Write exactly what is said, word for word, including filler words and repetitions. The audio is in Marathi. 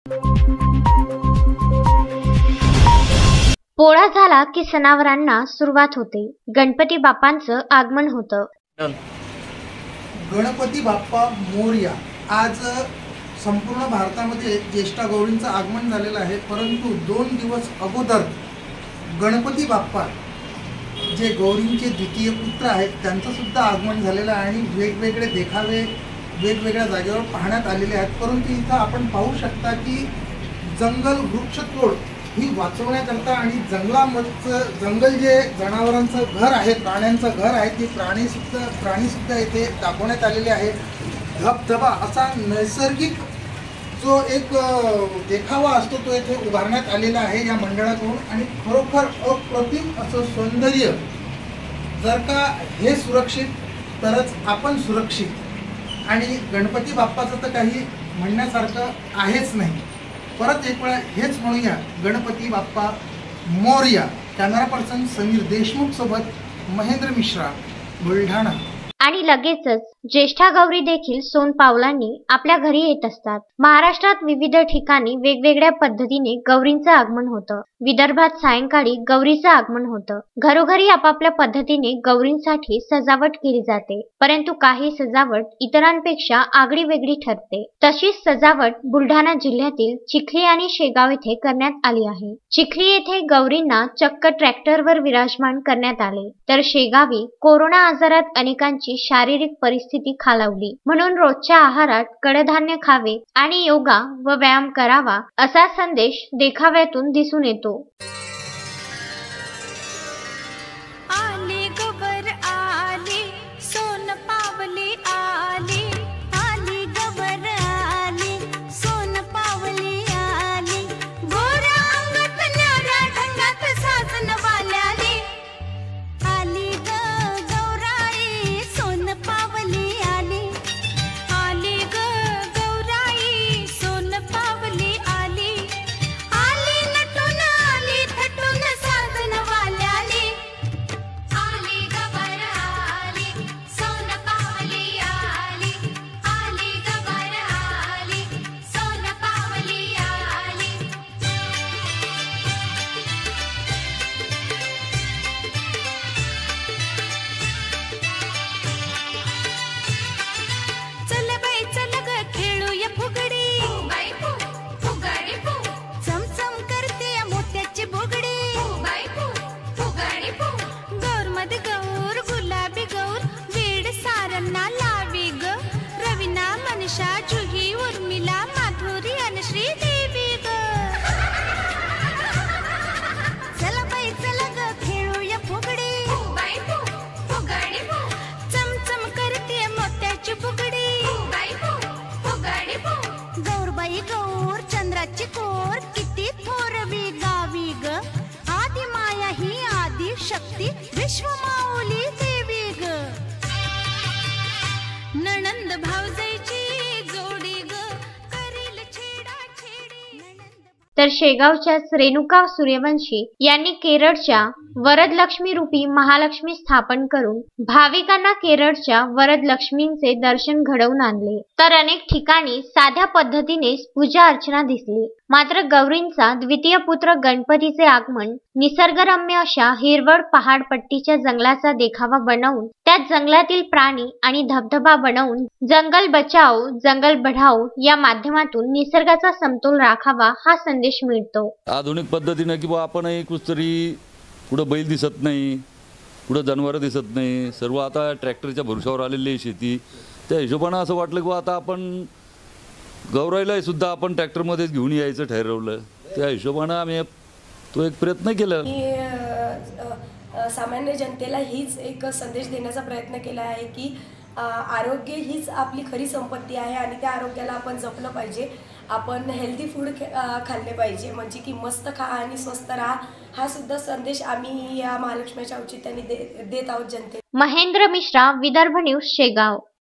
पोळा झाला की सणावारांना सुरुवात होते. गणपती बाप्पांचं आगमन होतं. गणपती बाप्पा मोरया. आज संपूर्ण भारतामध्ये ज्येष्ठ गौरींचं आगमन झालेलं आहे, परंतु दोन दिवस अगोदर गणपती बाप्पा जे गौरींचे द्वितीय पुत्र आहेत त्यांचं सुद्धा आगमन झालेलं आहे आणि वेगवेगळे देखावे वेगवेगळ्या जागेवर पाहण्यात आलेले आहेत. परंतु इथं आपण पाहू शकता की जंगल वृक्षतोड ही वाचवण्याकरता आणि जंगलामधचं जंगल जे जनावरांचं घर आहे, प्राण्यांचं घर आहे, ते प्राणीसुद्धा प्राणीसुद्धा इथे दाखवण्यात आलेले आहे. धबधबा असा नैसर्गिक जो एक देखावा असतो तो इथे उभारण्यात आलेला आहे या मंडळाकडून आणि खरोखर अप्रतिम असं सौंदर्य. जर का हे सुरक्षित तरच आपण सुरक्षित आणि गणपती बाप्पाचं तर काही म्हणण्यासारखं आहेच नाही. परत एक वेळा हेच म्हणूया, गणपती बाप्पा मोरया. कॅमेरा पर्सन समीर देशमुख सोबत महेंद्र मिश्रा, बुलढाणा. आणि लगेचच ज्येष्ठा गौरी देखील सोनपावलांनी आपल्या घरी येत असतात. महाराष्ट्रात विविध ठिकाणी वेगवेगळ्या पद्धतीने गौरींचं आगमन होतं. विदर्भात सायंकाळी गौरीचं आगमन होतं. घरोघरी आपापल्या पद्धतीने गौरींसाठी सजावट केली जाते, परंतु काही सजावट इतरांपेक्षा आगळी वेगळी ठरते. तशीच सजावट बुलढाणा जिल्ह्यातील चिखली आणि शेगाव येथे करण्यात आली आहे. चिखली येथे गौरींना चक्क ट्रॅक्टरवर विराजमान करण्यात आले, तर शेगावी कोरोना आजारात अनेकांची शारीरिक परिस्थिती खालावली म्हणून रोजच्या आहारात कडधान्य खावे आणि योगा व व्यायाम करावा असा संदेश देखाव्यातून दिसून येतो. शक्ती विश्व माऊली देवी ग, नणंद भावजाईची जोडी ग, करील छेडा छेडी. तर शेगावच्याच रेणुका सूर्यवंशी यांनी केरळच्या वरदलक्ष्मी रूपी महालक्ष्मी स्थापन करून भाविकांना केरळच्या वरदलक्ष्मींचे दर्शन घडवून आणले. तर अनेक ठिकाणी साध्या पद्धतीने पूजा अर्चना दिसली. मात्र गौरींचा द्वितीय पुत्र गणपतीचे आगमन निसर्गरम्य अशा हिरवळ पहाडपट्टीच्या जंगलाचा देखावा बनवून त्यात जंगलातील प्राणी आणि धबधबा बनवून जंगल बचाओ जंगल बढाओ या माध्यमातून निसर्गाचा समतोल राखावा हा संदेश मिळतो. आधुनिक पद्धतीने किंवा आपणही कुठतरी कुठं बैल दिसत नाही, कुठं जनावरं दिसत नाही, सर्व आता ट्रॅक्टरच्या भरोशावर आलेली आहे शेती. त्या हिशोबानं असं वाटलं की आता आपण गौराईला सुद्धा आपण ट्रॅक्टरमध्येच घेऊन यायचं ठरवलं. त्या हिशोबानं आम्ही तो एक प्रयत्न केला. सामान्य जनतेला हीच एक संदेश देण्याचा प्रयत्न केला आहे की आरोग्य हीच आपली खरी संपत्ती आहे आणि त्या आरोग्याला आपण जपलं पाहिजे. आपण हेल्दी फूड खाल्ले पाहिजे, म्हणजे की मस्त खा आणि स्वस्त राहा. हा सुद्धा संदेश आम्ही या महालक्ष्मीच्या औचित्याने देत आहोत जनते. महेंद्र मिश्रा, विदर्भ न्यूज, शेगाव.